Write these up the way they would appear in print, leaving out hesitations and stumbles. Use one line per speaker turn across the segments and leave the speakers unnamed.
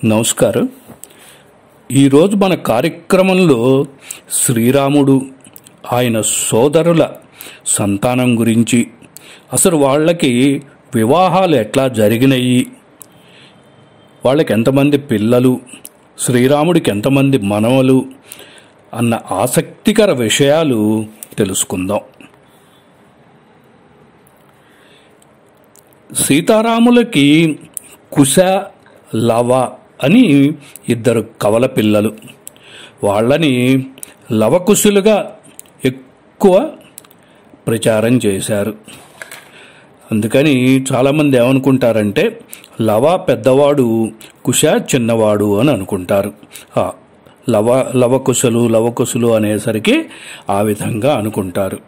నమస్కారం. ఈరోజు మన కార్యక్రమంలో శ్రీరాముడు ఆయన సోదరుల సంతానం గురించి, అసలు వాళ్ళకి వివాహాలు ఎట్లా జరిగినాయి, వాళ్ళకి ఎంతమంది పిల్లలు, శ్రీరాముడికి ఎంతమంది మనవలు అన్న ఆసక్తికర విషయాలు తెలుసుకుందాం. సీతారాములకి కుశ, లవ అని ఇద్దరు కవల పిల్లలు. వాళ్ళని లవకుశులుగా ఎక్కువ ప్రచారం చేశారు. అందుకని చాలామంది ఏమనుకుంటారంటే లవకుశలు కుశ చిన్నవాడు అని అనుకుంటారు. లవకుశలు అనేసరికి ఆ విధంగా అనుకుంటారు.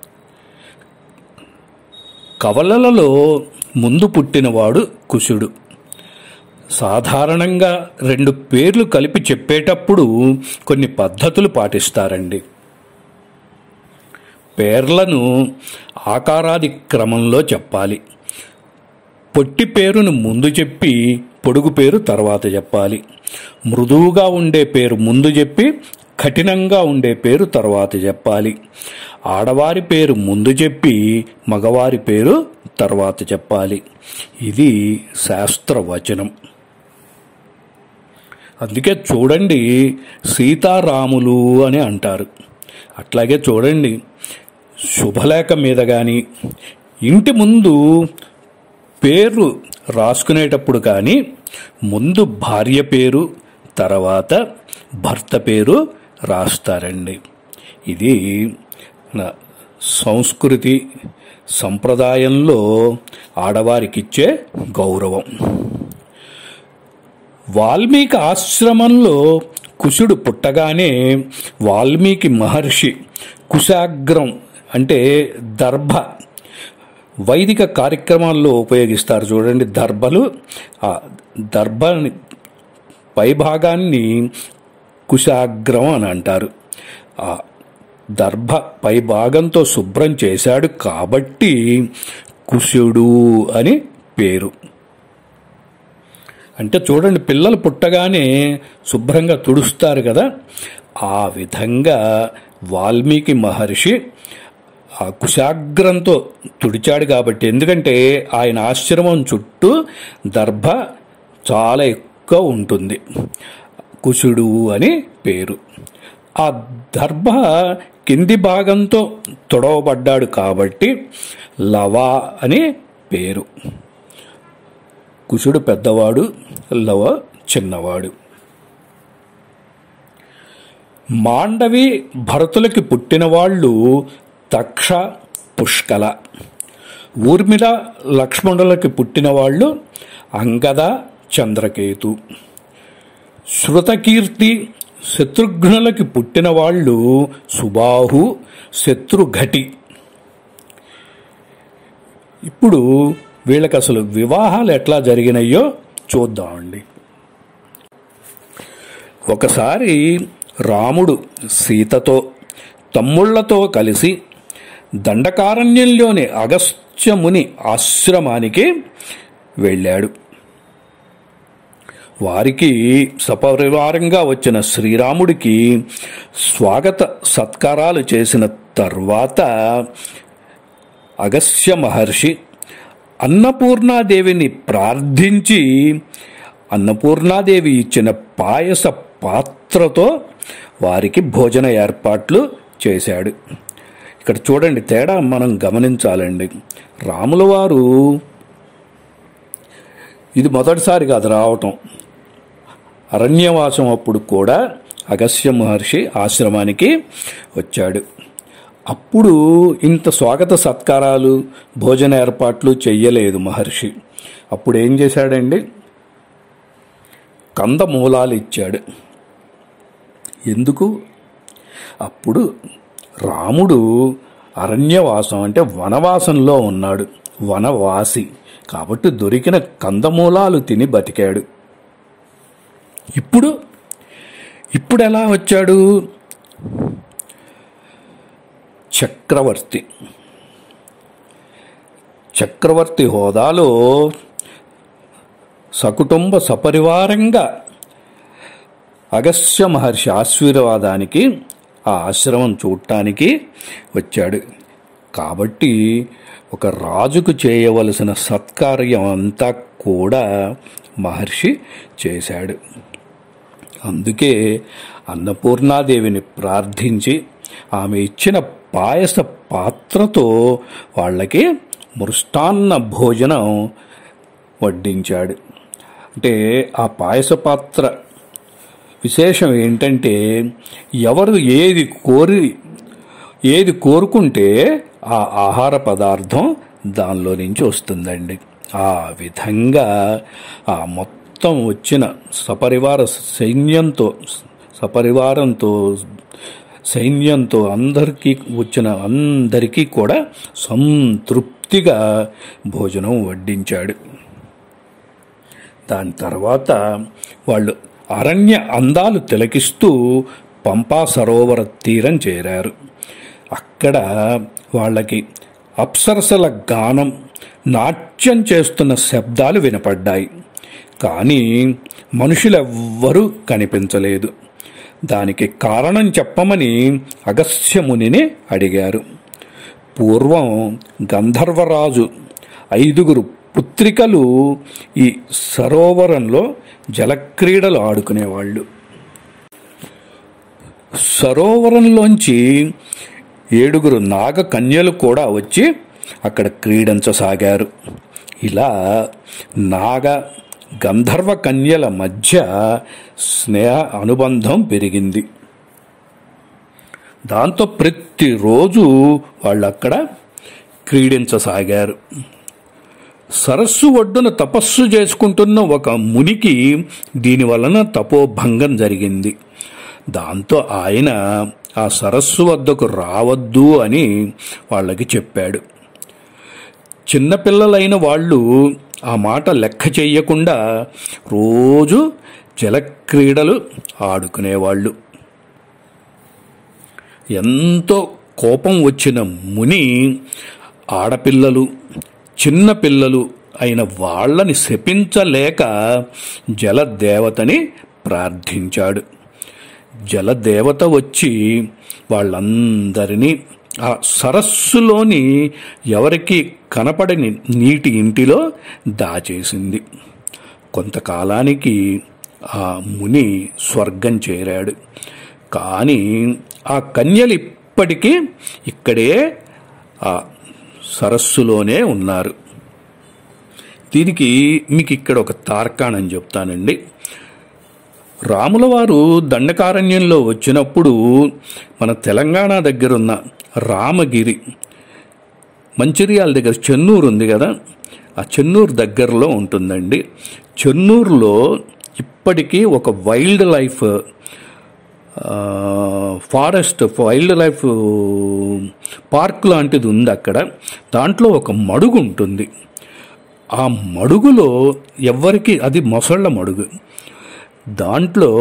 కవలలలో ముందు పుట్టినవాడు కుశుడు. సాధారణంగా రెండు పేర్లు కలిపి చెప్పేటప్పుడు కొన్ని పద్ధతులు పాటిస్తారండి. పేర్లను ఆకారాది క్రమంలో చెప్పాలి. పొట్టి పేరును ముందు చెప్పి పొడుగు పేరు తర్వాత చెప్పాలి. మృదువుగా ఉండే పేరు ముందు చెప్పి కఠినంగా ఉండే పేరు తర్వాత చెప్పాలి. ఆడవారి పేరు ముందు చెప్పి మగవారి పేరు తర్వాత చెప్పాలి. ఇది శాస్త్రవచనం. అందుకే చూడండి, సీతారాములు అని అంటారు. అట్లాగే చూడండి, శుభలేఖ మీద కానీ ఇంటి ముందు పేరు రాసుకునేటప్పుడు కానీ ముందు భార్య పేరు తర్వాత భర్త పేరు రాస్తారండి. ఇది సంస్కృతి సంప్రదాయంలో ఆడవారికిచ్చే గౌరవం. వాల్మీకి ఆశ్రమంలో కుశుడు పుట్టగానే వాల్మీకి మహర్షి కుశాగ్రం అంటే దర్భ, వైదిక కార్యక్రమాల్లో ఉపయోగిస్తారు చూడండి దర్భలు. ఆ దర్భని పైభాగాన్ని కుశాగ్రం అని అంటారు. ఆ దర్భ పైభాగంతో శుభ్రం చేశాడు కాబట్టి కుశుడు అని పేరు. అంటే చూడండి, పిల్లలు పుట్టగానే శుభ్రంగా తుడుస్తారు కదా, ఆ విధంగా వాల్మీకి మహర్షి ఆ కుశాగ్రంతో తుడిచాడు కాబట్టి, ఎందుకంటే ఆయన ఆశ్రమం చుట్టూ దర్భ చాలా ఎక్కువ ఉంటుంది, కుశుడు అని పేరు. ఆ దర్భ కింది భాగంతో తొడవబడ్డాడు కాబట్టి లవ అని పేరు. కుశుడు పెద్దవాడు, లవ చిన్నవాడు. మాండవి భరతులకి పుట్టిన వాళ్ళు తక్ష, పుష్కల. ఊర్మిళ లక్ష్మణులకి పుట్టిన వాళ్ళు అంగద, చంద్రకేతు. శృతకీర్తి శత్రుఘ్నులకి పుట్టిన వాళ్ళు సుబాహు, శత్రుఘటి. ఇప్పుడు వీళ్ళకి అసలు వివాహాలు ఎట్లా జరిగినాయో చూద్దామండి. ఒకసారి రాముడు సీతతో తమ్ముళ్లతో కలిసి దండకారణ్యంలోని అగస్త్యముని ఆశ్రమానికి వెళ్ళాడు. వారికి సపరివారంగా వచ్చిన శ్రీరాముడికి స్వాగత సత్కారాలు చేసిన తర్వాత అగస్త్య మహర్షి అన్నపూర్ణాదేవిని ప్రార్థించి అన్నపూర్ణాదేవి ఇచ్చిన పాయస పాత్రతో వారికి భోజన ఏర్పాట్లు చేశాడు. ఇక్కడ చూడండి, తేడా మనం గమనించాలండి. రాముల వారు ఇది మొదటిసారి కాదు రావటం. అరణ్యవాసం అప్పుడు కూడా అగస్త్య మహర్షి ఆశ్రమానికి వచ్చాడు. అప్పుడు ఇంత స్వాగత సత్కారాలు, భోజన ఏర్పాట్లు చెయ్యలేదు మహర్షి. అప్పుడు ఏం చేశాడండి, కందమూలాలు ఇచ్చాడు. ఎందుకు? అప్పుడు రాముడు అరణ్యవాసం అంటే వనవాసంలో ఉన్నాడు, వనవాసి కాబట్టి దొరికిన కందమూలాలు తిని బతికాడు. ఇప్పుడు ఎలా వచ్చాడు? చక్రవర్తి హోదాలో సకుటుంబ సపరివారంగా అగస్త్య మహర్షి ఆశీర్వాదానికి ఆ ఆశ్రమం చూడటానికి వచ్చాడు. కాబట్టి ఒక రాజుకు చేయవలసిన సత్కార్యం అంతా కూడా మహర్షి చేశాడు. అందుకే అన్నపూర్ణాదేవిని ప్రార్థించి ఆమె ఇచ్చిన పాయస పాత్రతో వాళ్ళకి మృష్టాన్న భోజనం వడ్డించాడు. అంటే ఆ పాయస పాత్ర విశేషం ఏంటంటే ఎవరు ఏది కోరుకుంటే ఆ ఆహార పదార్థం దానిలో నుంచి వస్తుందండి. ఆ విధంగా ఆ మొత్తం వచ్చిన సైన్యంతో అందరికీ కూడా సంతృప్తిగా భోజనం వడ్డించాడు. దాని తర్వాత వాళ్ళు అరణ్య అందాలు తిలకిస్తూ పంపా సరోవర తీరం చేరారు. అక్కడ వాళ్ళకి అప్సరసల గానం, నాట్యం చేస్తున్న శబ్దాలు వినపడ్డాయి. కానీ మనుషులెవ్వరూ కనిపించలేదు. దానికి కారణం చెప్పమని అగస్త్యమునిని అడిగారు. పూర్వం గంధర్వరాజు 5 పుత్రికలు ఈ సరోవరంలో జలక్రీడలు ఆడుకునేవాళ్ళు. సరోవరంలోంచి 7 నాగ కన్యలు కూడా వచ్చి అక్కడ క్రీడించసాగారు. ఇలా నాగ గంధర్వ కన్యల మధ్య స్నేహ అనుబంధం పెరిగింది. దాంతో ప్రతిరోజు వాళ్ళు అక్కడ క్రీడించసాగారు. సరస్సు ఒడ్డున తపస్సు చేసుకుంటున్న ఒక మునికి దీనివలన తపోభంగం జరిగింది. దాంతో ఆయన ఆ సరస్సు వద్దకు రావద్దు అని వాళ్ళకి చెప్పాడు. చిన్నపిల్లలైన వాళ్ళు ఆ మాట లెక్క చెయ్యకుండా రోజు జలక్రీడలు ఆడుకునేవాళ్ళు. ఎంతో కోపం వచ్చిన ముని ఆడపిల్లలు, చిన్నపిల్లలు అయిన వాళ్ళని శపించలేక జలదేవతని ప్రార్థించాడు. జలదేవత వచ్చి వాళ్ళందరినీ ఆ సరస్సులోని ఎవరికి కనపడని నీటి ఇంటిలో దాచేసింది. కొంతకాలానికి ఆ ముని స్వర్గం చేరాడు. కానీ ఆ కన్యలు ఇప్పటికీ ఇక్కడే ఆ సరస్సులోనే ఉన్నారు. దీనికి మీకు ఇక్కడ ఒక తార్కాణం చెప్తానండి. రాముల వారు దండకారణ్యంలో వచ్చినప్పుడు మన తెలంగాణ దగ్గరున్న రామగిరి, మంచిర్యాల దగ్గర చెన్నూరు ఉంది కదా, ఆ చెన్నూరు దగ్గరలో ఉంటుందండి. చెన్నూరులో ఇప్పటికీ ఒక వైల్డ్ లైఫ్ పార్క్ లాంటిది ఉంది అక్కడ. దాంట్లో ఒక మడుగు ఉంటుంది. ఆ మడుగులో ఎవ్వరికి, అది మొసళ్ళ మడుగు, దాంట్లో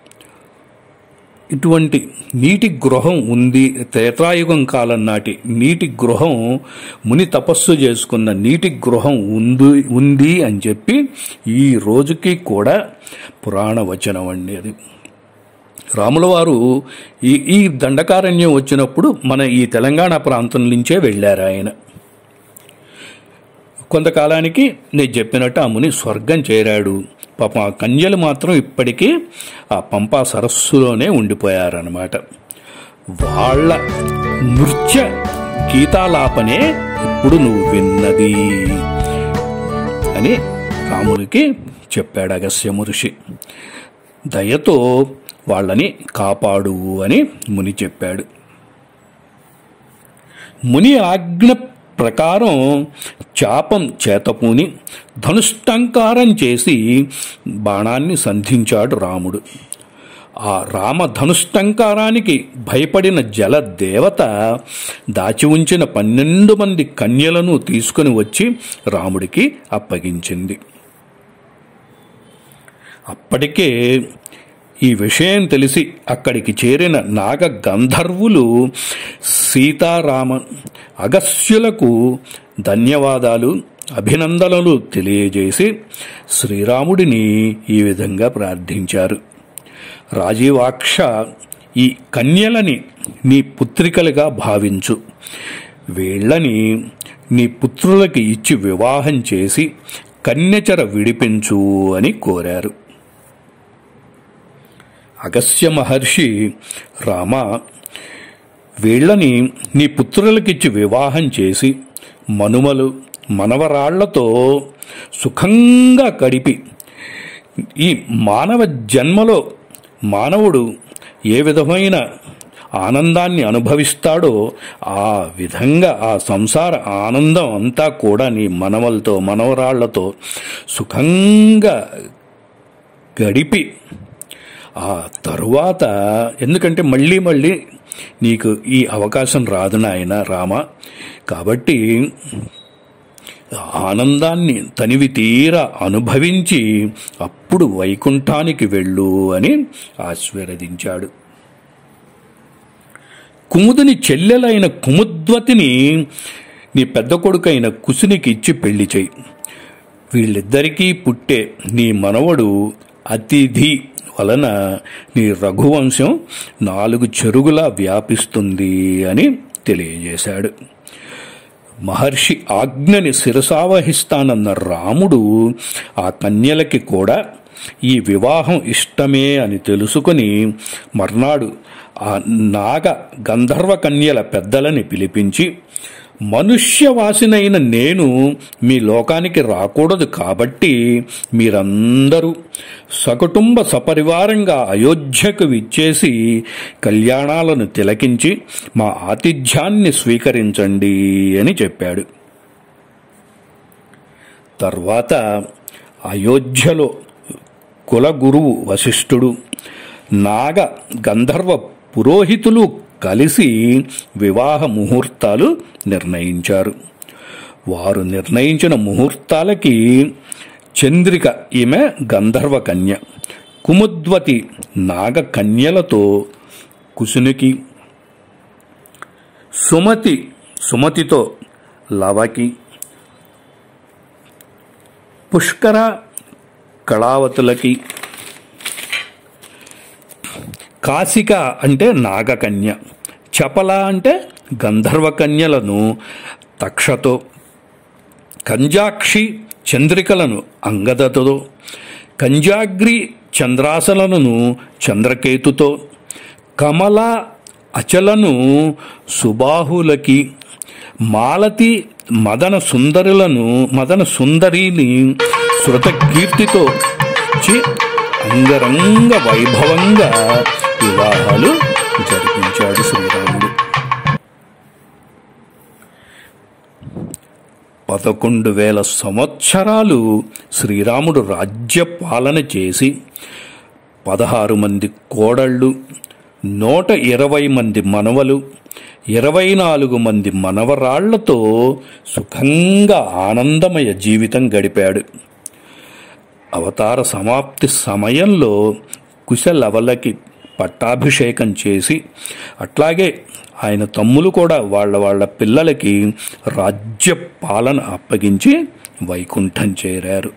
ఇటువంటి నీటి గృహం ఉంది. త్రేతాయుగం కాలం నాటి నీటి గృహం, ముని తపస్సు చేసుకున్న నీటి గృహం ఉంది అని చెప్పి ఈ రోజుకి కూడా పురాణ వచనం అండి అది. రాముల వారు ఈ దండకారణ్యం వచ్చినప్పుడు మన ఈ తెలంగాణ ప్రాంతం నుంచే వెళ్ళారు ఆయన. కొంతకాలానికి నేను చెప్పినట్టు ఆ ముని స్వర్గం చేరాడు. పాపం ఆ కన్యలు మాత్రం ఇప్పటికీ ఆ పంపా సరస్సులోనే ఉండిపోయారన్నమాట. వాళ్ళ నృత్య గీతాలాపనే ఇప్పుడు నువ్వు విన్నది అని రామునికి చెప్పాడు అగస్త్య మహర్షి. దయతో వాళ్ళని కాపాడు అని ముని చెప్పాడు. ముని ఆజ్ఞ ప్రకారం చాపం చేతపూని ధనుష్టంకారం చేసి బాణాన్ని సంధించాడు రాముడు. ఆ రామ ధనుష్టంకారానికి భయపడిన జలదేవత దాచి ఉంచిన 12 మంది కన్యలను తీసుకుని వచ్చి రాముడికి అప్పగించింది. అప్పటికే ఈ విషయం తెలిసి అక్కడికి చేరిన నాగ గంధర్వులు సీతారామ అగస్త్యులకు ధన్యవాదాలు, అభినందనలు తెలియజేసి శ్రీరాముడిని ఈ విధంగా ప్రార్థించారు. రాజీవాక్ష, ఈ కన్యలని నీ పుత్రికలుగా భావించు. వీళ్ళని నీ పుత్రులకి ఇచ్చి వివాహం చేసి కన్యచర విడిపించు అని కోరారు. అగస్త్య మహర్షి, రామ, వీళ్ళని నీ పుత్రులకిచ్చి వివాహం చేసి మనుమలు మనవరాళ్లతో సుఖంగా గడిపి, ఈ మానవ జన్మలో మానవుడు ఏ విధమైన ఆనందాన్ని అనుభవిస్తాడో ఆ విధంగా ఆ సంసార ఆనందం అంతా కూడా నీ మనవలతో మనవరాళ్లతో సుఖంగా గడిపి ఆ తరువాత, ఎందుకంటే మళ్ళీ మళ్ళీ నీకు ఈ అవకాశం రాదు నాయన రామ, కాబట్టి ఆనందాన్ని తనివి తీరా అనుభవించి అప్పుడు వైకుంఠానికి వెళ్ళు అని ఆశీర్వదించాడు. కుముదుని చెల్లెలైన కుముద్వతిని నీ పెద్ద కొడుకైన కుశునికి ఇచ్చి పెళ్లి చేయి. వీళ్ళిద్దరికీ పుట్టే నీ మనవడు అతిథి వలన నీ రఘువంశం 4 చెరుగులా వ్యాపిస్తుంది అని తెలియజేశాడు. మహర్షి ఆజ్ఞని శిరసావహిస్తానన్న రాముడు ఆ కన్యలకి కూడా ఈ వివాహం ఇష్టమే అని తెలుసుకుని మర్నాడు ఆ నాగ గంధర్వ కన్యల పెద్దలని పిలిపించి, మనుష్యవాసినైన నేను మీ లోకానికి రాకూడదు కాబట్టి మీరందరూ సకుటుంబ సపరివారంగా అయోధ్యకు విచ్చేసి కళ్యాణాలను తిలకించి మా ఆతిథ్యాన్ని స్వీకరించండి అని చెప్పాడు. తర్వాత అయోధ్యలో కులగురువు వశిష్ఠుడు, నాగ గంధర్వ పురోహితులు కలిసి వివాహ ముహూర్తాలు నిర్ణయించారు. వారు నిర్ణయించిన ముహూర్తాలకి చంద్రిక, ఈమె గంధర్వ కన్య, కుముద్వతి నాగ కన్యలతో కుశునికి, సుమతితో లవకి, పుష్కర కళావతులకి, కాశిక అంటే నాగకన్య, చపల అంటే గంధర్వ కన్యలను తక్షతో, కంజాక్షి చంద్రికలను అంగదతో, కంజాగ్రి చంద్రాసలను చంద్రకేతుతో, కమల అచలను సుబాహులకి, మాలతి మదన సుందరిని శృతకీర్తితో అంగరంగ వైభవంగా వివాహాలు జరిపించాడు శ్రీరాముడు. 11,000 సంవత్సరాలు శ్రీరాముడు రాజ్య పాలన చేసి 16 మంది కోడళ్ళు, 120 మంది మనవలు, 24 మంది మనవరాళ్లతో సుఖంగా ఆనందమయ జీవితం గడిపాడు. అవతార సమాప్తి సమయంలో కుశలవలకి పట్టాభిషేకం చేసి, అట్లాగే ఆయన తమ్ములు కూడా వాళ్ళ పిల్లలకి రాజ్య పాలన అప్పగించి వైకుంఠం చేరారు.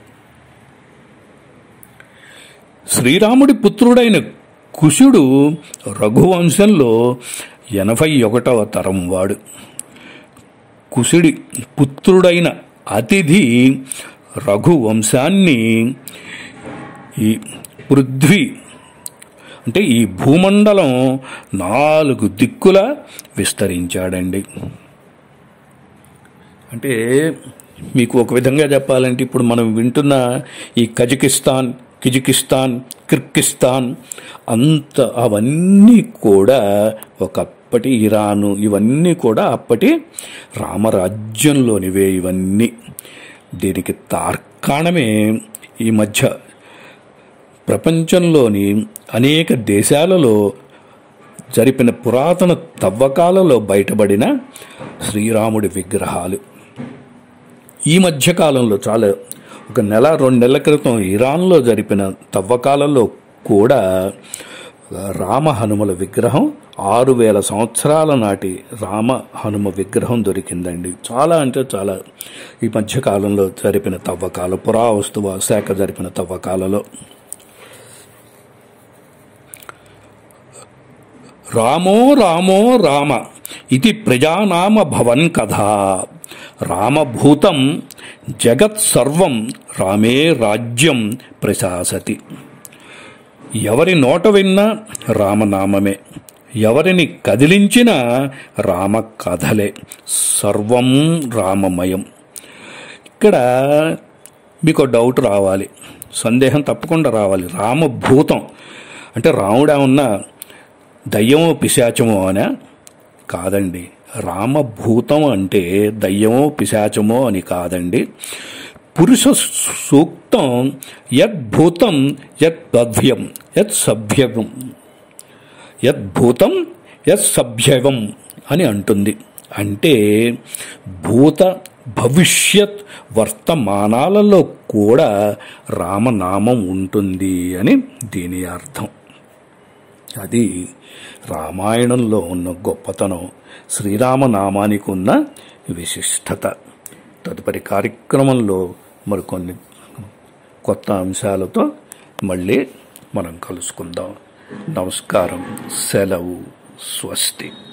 శ్రీరాముడి పుత్రుడైన కుశుడు రఘువంశంలో 81వ తరం వాడు. కుశుడి పుత్రుడైన అతిథి రఘువంశాన్ని ఈ పృథ్వీ అంటే ఈ భూమండలం 4 దిక్కులా విస్తరించాడండి. అంటే మీకు ఒక విధంగా చెప్పాలంటే ఇప్పుడు మనం వింటున్న ఈ కజకిస్తాన్, కిజికిస్తాన్, కిర్గిస్తాన్ అవన్నీ కూడా ఒకప్పటి ఇరాను, ఇవన్నీ కూడా అప్పటి రామరాజ్యంలోనివే ఇవన్నీ. దీనికి తార్కాణమే ఈ మధ్య ప్రపంచంలోని అనేక దేశాలలో జరిపిన పురాతన తవ్వకాలలో బయటపడిన శ్రీరాముడి విగ్రహాలు. ఈ మధ్యకాలంలో చాలా ఒక నెల 2 నెలల క్రితం ఇరాన్లో జరిపిన తవ్వకాలలో కూడా రామ హనుమల విగ్రహం 6000 సంవత్సరాల నాటి రామ హనుమ విగ్రహం దొరికిందండి. చాలా అంటే చాలా ఈ మధ్యకాలంలో జరిపిన తవ్వకాలు, పురావస్తు శాఖ జరిపిన తవ్వకాలలో. రామో రామో రామ ఇది ప్రజానామ భవన్ కథా రామభూతం జగత్సర్వం రామే రాజ్యం ప్రశాసతి. ఎవరి నోట విన్నా రామనామమే, ఎవరిని కదిలించిన రామ కథలే, సర్వం రామమయం. ఇక్కడ మీకు డౌట్ రావాలి, సందేహం తప్పకుండా రావాలి. రామభూతం అంటే రాముడు ఏమన్నా దయ్యమో పిశాచమో అనా? కాదండి. రామభూతం అంటే దయ్యమో పిశాచమో అని కాదండి. పురుష సూక్తం యద్భూతం యద్భవ్యం యత్సభ్యం యద్భూతం యత్సభ్యవం అని అంటుంది. అంటే భూత భవిష్యత్ వర్తమానాలలో కూడా రామనామం ఉంటుంది అని దీని అర్థం. అది రామాయణంలో ఉన్న గొప్పతనం, శ్రీరామనామానికి ఉన్న విశిష్టత. తదుపరి కార్యక్రమంలో మరికొన్ని కొత్త అంశాలతో మళ్ళీ మనం కలుసుకుందాం. నమస్కారం, సెలవు, స్వస్తి.